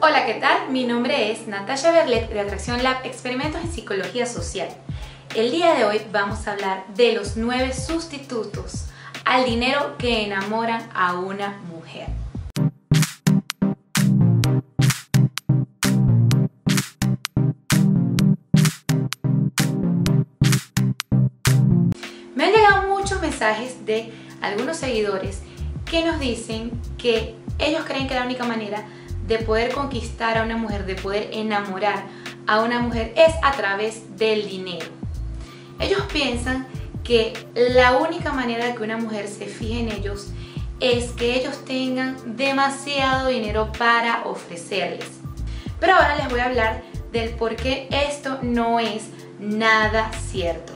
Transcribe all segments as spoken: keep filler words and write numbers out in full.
Hola, ¿qué tal? Mi nombre es Natasha Berlet de Atracción Lab, Experimentos en Psicología Social. El día de hoy vamos a hablar de los nueve sustitutos al dinero que enamoran a una mujer. Me han llegado muchos mensajes de algunos seguidores que nos dicen que ellos creen que la única manera de poder conquistar a una mujer, de poder enamorar a una mujer es a través del dinero. Ellos piensan que la única manera de que una mujer se fije en ellos es que ellos tengan demasiado dinero para ofrecerles. Pero ahora les voy a hablar del por qué esto no es nada cierto.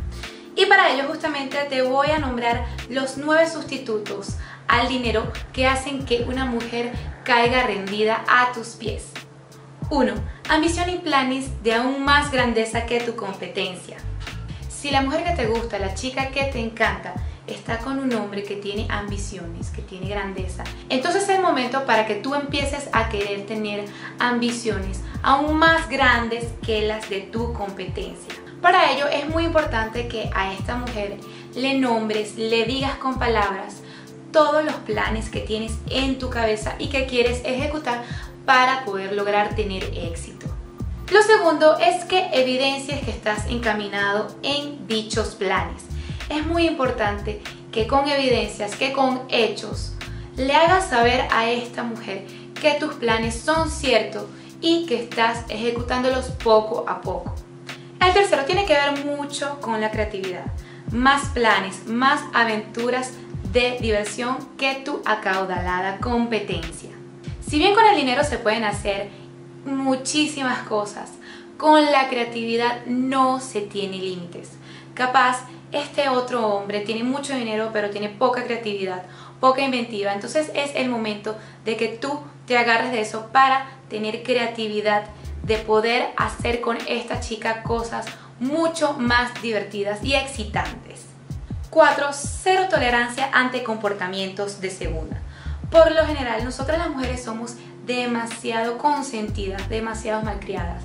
Y para ello justamente te voy a nombrar los nueve sustitutos al dinero que hacen que una mujer caiga rendida a tus pies. uno. Ambición y planes de aún más grandeza que tu competencia. Si la mujer que te gusta, la chica que te encanta, está con un hombre que tiene ambiciones, que tiene grandeza, entonces es el momento para que tú empieces a querer tener ambiciones aún más grandes que las de tu competencia. Para ello es muy importante que a esta mujer le nombres, le digas con palabras todos los planes que tienes en tu cabeza y que quieres ejecutar para poder lograr tener éxito. Lo segundo es que evidencies que estás encaminado en dichos planes. Es muy importante que con evidencias, que con hechos, le hagas saber a esta mujer que tus planes son ciertos y que estás ejecutándolos poco a poco. El tercero tiene que ver mucho con la creatividad. Más planes, más aventuras de diversión que tu acaudalada competencia. Si bien con el dinero se pueden hacer muchísimas cosas, con la creatividad no se tiene límites. Capaz este otro hombre tiene mucho dinero pero tiene poca creatividad, poca inventiva, entonces es el momento de que tú te agarres de eso para tener creatividad, de poder hacer con esta chica cosas mucho más divertidas y excitantes. cuatro. Cero tolerancia ante comportamientos de segunda. Por lo general, nosotras las mujeres somos demasiado consentidas, demasiado malcriadas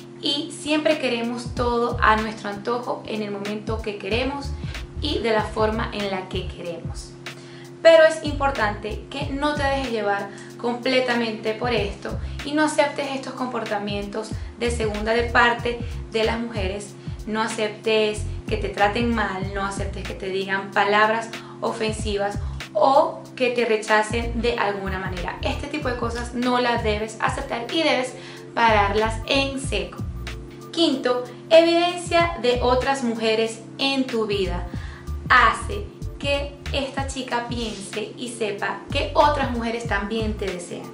y siempre queremos todo a nuestro antojo en el momento que queremos y de la forma en la que queremos. Pero es importante que no te dejes llevar completamente por esto y no aceptes estos comportamientos de segunda de parte de las mujeres. No aceptes que te traten mal, no aceptes que te digan palabras ofensivas o que te rechacen de alguna manera. Este tipo de cosas no las debes aceptar y debes pararlas en seco. Quinto, evidencia de otras mujeres en tu vida. Hace que esta chica piense y sepa que otras mujeres también te desean.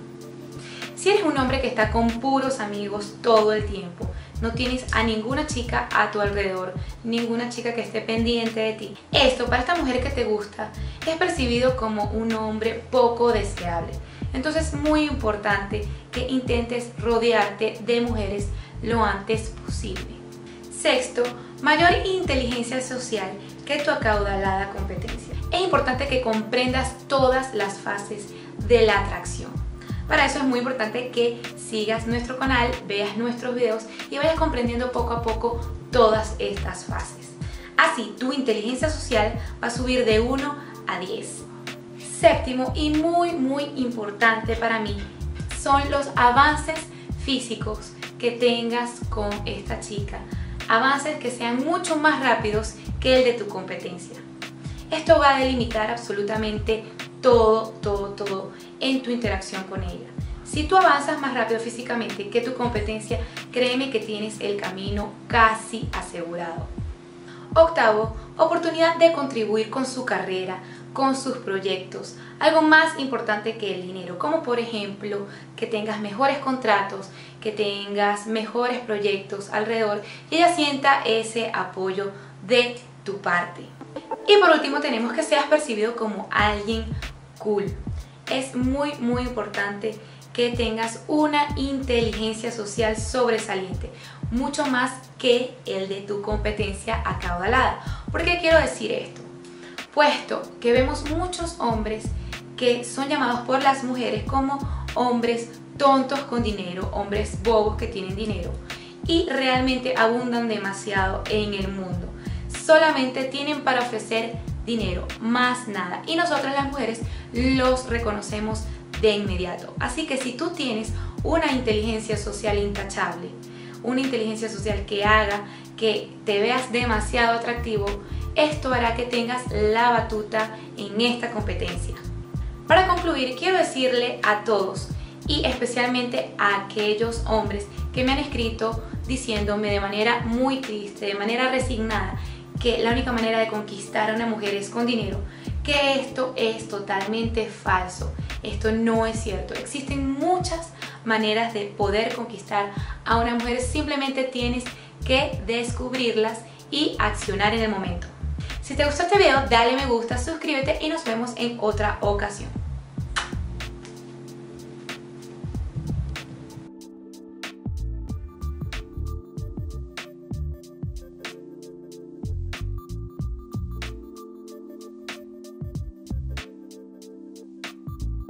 Si eres un hombre que está con puros amigos todo el tiempo, no tienes a ninguna chica a tu alrededor, ninguna chica que esté pendiente de ti, esto para esta mujer que te gusta es percibido como un hombre poco deseable. Entonces es muy importante que intentes rodearte de mujeres lo antes posible. Sexto, mayor inteligencia social que tu acaudalada competencia. Es importante que comprendas todas las fases de la atracción. Para eso es muy importante que sigas nuestro canal, veas nuestros videos y vayas comprendiendo poco a poco todas estas fases. Así, tu inteligencia social va a subir de uno a diez. Séptimo y muy muy importante para mí son los avances físicos que tengas con esta chica. Avances que sean mucho más rápidos que el de tu competencia. Esto va a delimitar absolutamente todo, todo, todo en tu interacción con ella. Si tú avanzas más rápido físicamente que tu competencia, créeme que tienes el camino casi asegurado. Octavo, oportunidad de contribuir con su carrera, con sus proyectos. Algo más importante que el dinero, como por ejemplo que tengas mejores contratos, que tengas mejores proyectos alrededor y ella sienta ese apoyo de tu parte. Y por último tenemos que seas percibido como alguien cool. Es muy muy importante que tengas una inteligencia social sobresaliente, mucho más que el de tu competencia acaudalada. ¿Por qué quiero decir esto? Puesto que vemos muchos hombres que son llamados por las mujeres como hombres tontos con dinero, hombres bobos que tienen dinero y realmente abundan demasiado en el mundo. Solamente tienen para ofrecer dinero, más nada. Y nosotras las mujeres los reconocemos de inmediato. Así que si tú tienes una inteligencia social intachable, una inteligencia social que haga que te veas demasiado atractivo, esto hará que tengas la batuta en esta competencia. Para concluir, quiero decirle a todos y especialmente a aquellos hombres que me han escrito diciéndome de manera muy triste, de manera resignada, que la única manera de conquistar a una mujer es con dinero, que esto es totalmente falso. Esto no es cierto. Existen muchas maneras de poder conquistar a una mujer, simplemente tienes que descubrirlas y accionar en el momento. Si te gustó este video, dale me gusta, suscríbete y nos vemos en otra ocasión.